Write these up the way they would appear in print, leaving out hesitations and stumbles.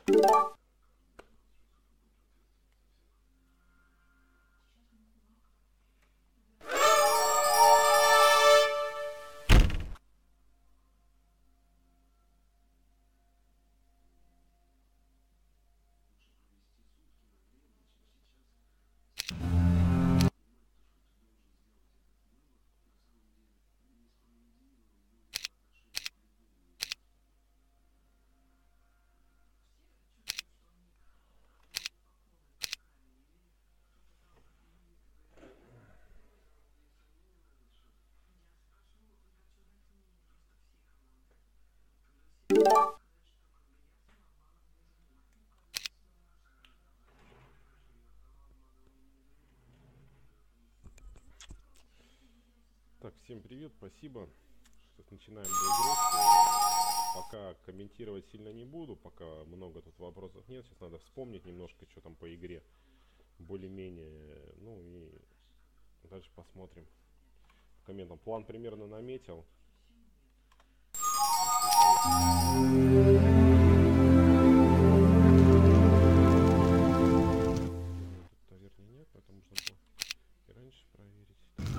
Так, всем привет, спасибо. Сейчас начинаем доигрывать. Пока комментировать сильно не буду, пока много тут вопросов нет. Сейчас надо вспомнить немножко, что там по игре. Более-менее. Ну и дальше посмотрим. По комментам. План примерно наметил. Тут, наверное, нет, поэтому нужно было и раньше проверить.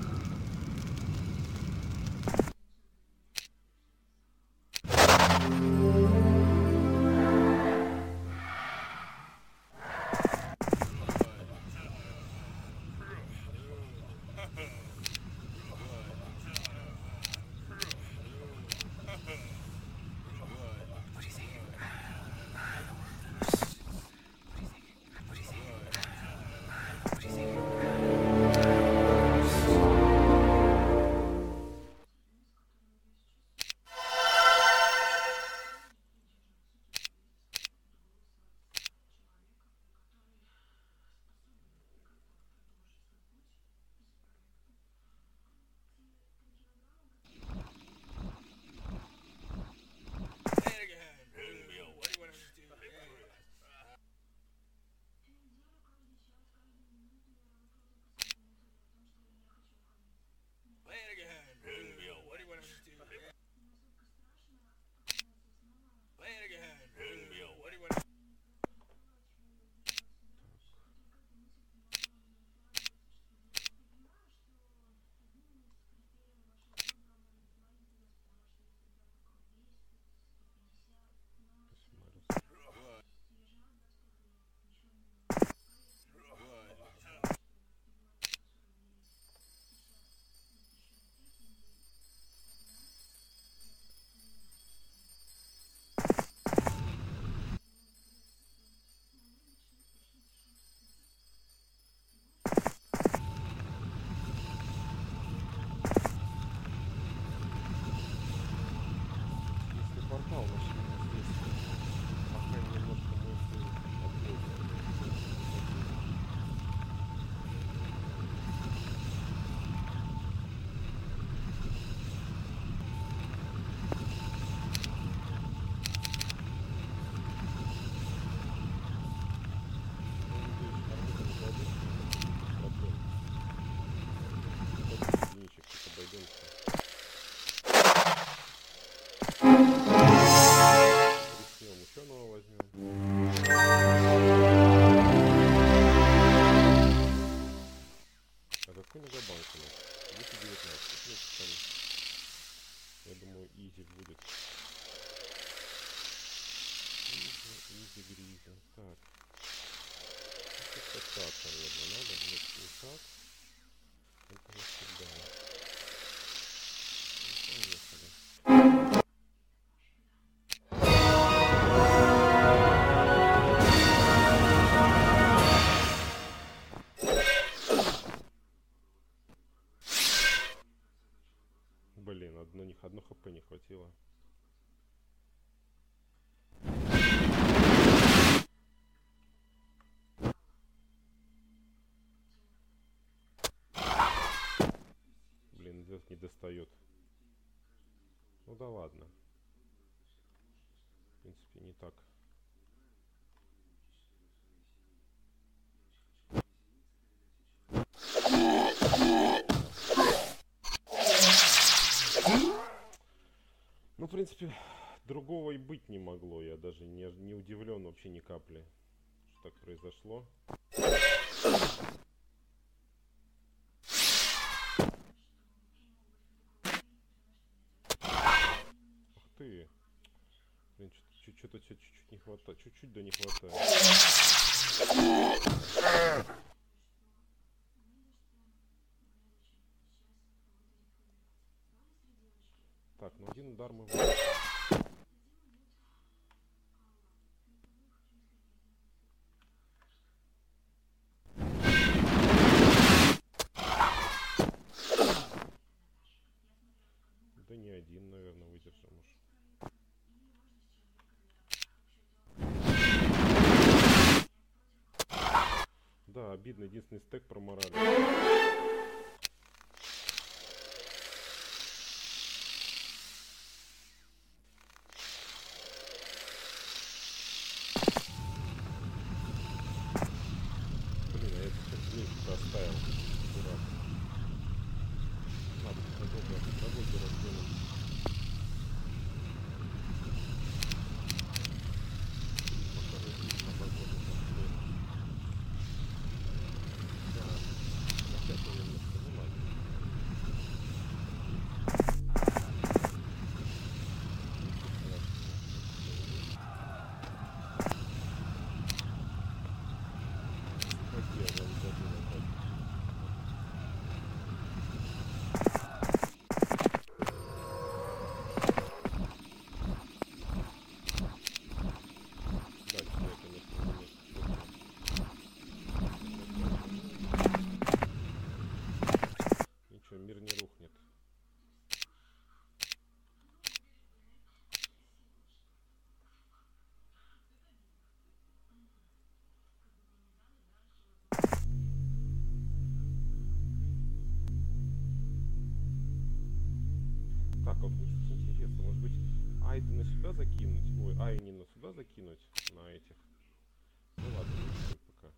Я думаю, изи будет. Изи гризи. Так. Это так, наверное, надо будет не так. Это не всегда. Поехали. Блин, одно хп не хватило. Блин, здесь не достает. Ну да ладно. В принципе, не так. Ну, в принципе, другого и быть не могло. Я даже не удивлен вообще ни капли, что так произошло. Ух ты. Блин, что-то чуть-чуть не хватает. Чуть-чуть да не хватает. Так, ну один удар мы выиграли. Да не один, наверное, выдержим уж. Да, обидно, единственный стек проморали. Блин, а я сейчас вниз оставил. Дурак. Надо дорогой раздвинуть. Мир не рухнет. Так, а вот мне интересно, может быть, Айдена сюда закинуть? Ой, Айнина сюда закинуть на этих? Ну ладно, не пока.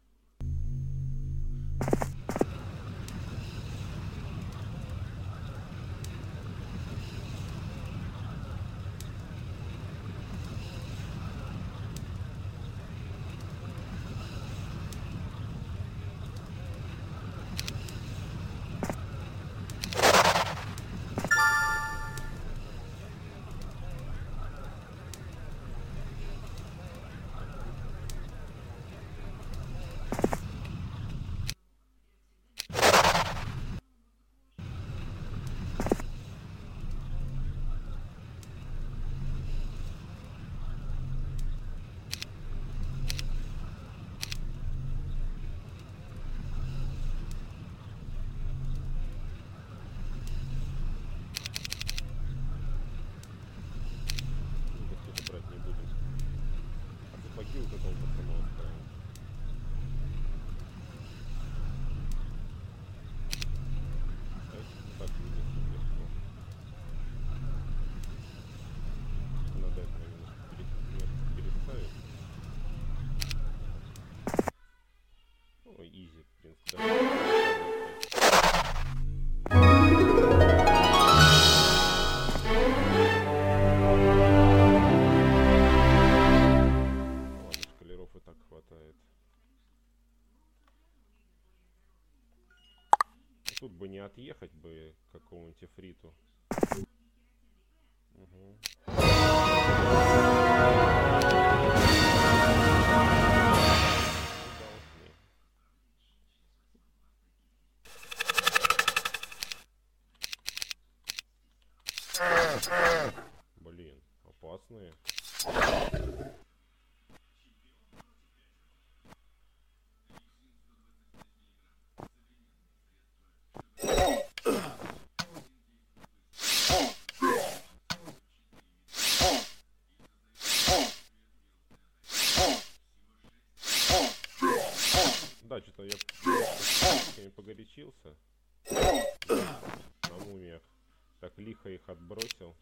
Вот это вот само оставим. Давайте так вынесем легко. Надо это немножко переставить. Ну, изи, в принципе, да. Тут бы не отъехать бы к какому-нибудь эфриту. Угу. Блин, опасные. Да, что-то я погорячился на мумиях. Так лихо их отбросил.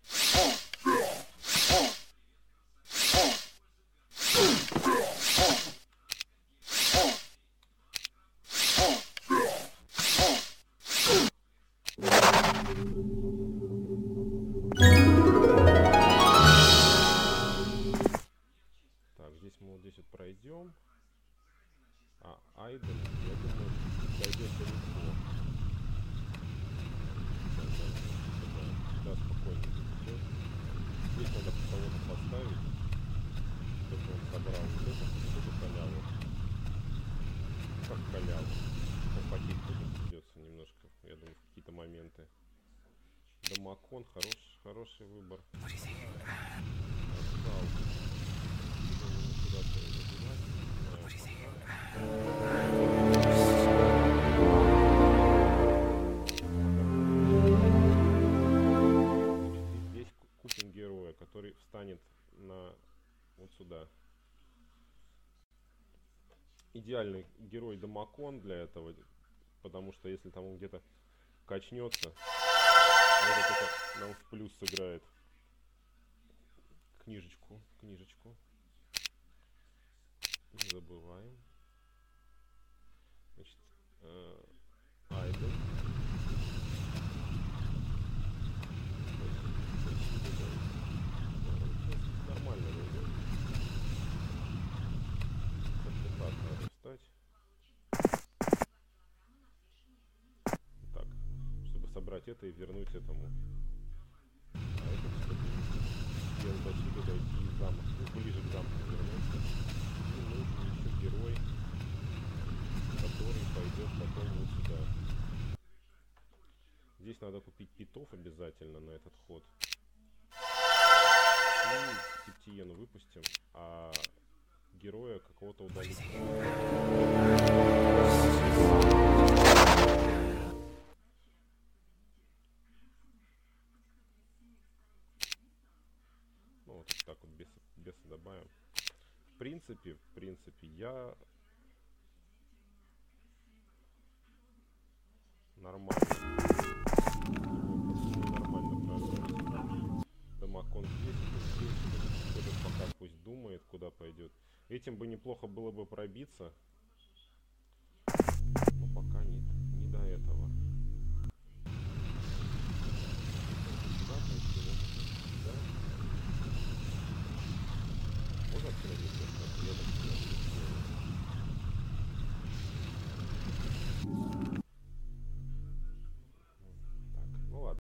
Дамакон, хороший выбор. Здесь купим героя, который встанет на вот сюда. Идеальный герой Дамакон для этого, потому что если там он где-то качнется, это только нам в плюс сыграет. Книжечку. Не забываем. Значит, Айден. Нормально выйдет. Как-то так надо встать. Так, чтобы собрать это и вернуть этому. А это, чтобы сделать до сюда, дойти в замок. Ну, ближе к замку вернуться. И нужен еще герой, который пойдет потом вот сюда. Здесь надо купить питов обязательно на этот ход. И Септиену выпустим, а героя какого-то удалить. Ну вот так вот беса добавим. В принципе, я нормально прогнозирую. Дамакон здесь. Этот пока пусть думает, куда пойдет. Этим бы неплохо было бы пробиться. Но пока нет, не до этого.